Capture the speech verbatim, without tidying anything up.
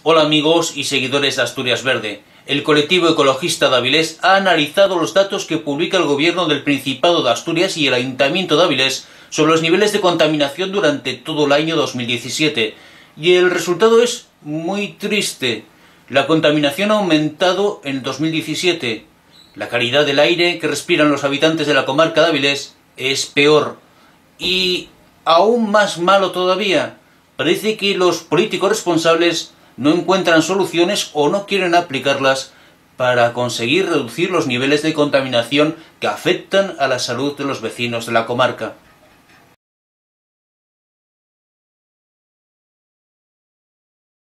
Hola amigos y seguidores de Asturias Verde. El colectivo ecologista de Avilés ha analizado los datos que publica el gobierno del Principado de Asturias y el Ayuntamiento de Avilés sobre los niveles de contaminación durante todo el año dos mil diecisiete. Y el resultado es muy triste. La contaminación ha aumentado en dos mil diecisiete. La calidad del aire que respiran los habitantes de la comarca de Avilés es peor. Y aún más malo todavía, parece que los políticos responsables no encuentran soluciones o no quieren aplicarlas para conseguir reducir los niveles de contaminación que afectan a la salud de los vecinos de la comarca.